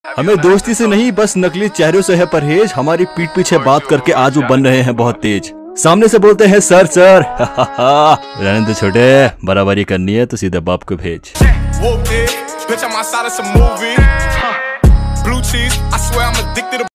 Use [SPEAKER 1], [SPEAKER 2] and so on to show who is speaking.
[SPEAKER 1] हमें दोस्ती से नहीं बस नकली चेहरों से है परहेज। हमारी पीठ पीछे बात करके आज वो बन रहे हैं बहुत तेज। सामने से बोलते हैं सर सर रहने दो छोटे, बराबरी करनी है तो सीधे बाप को भेज।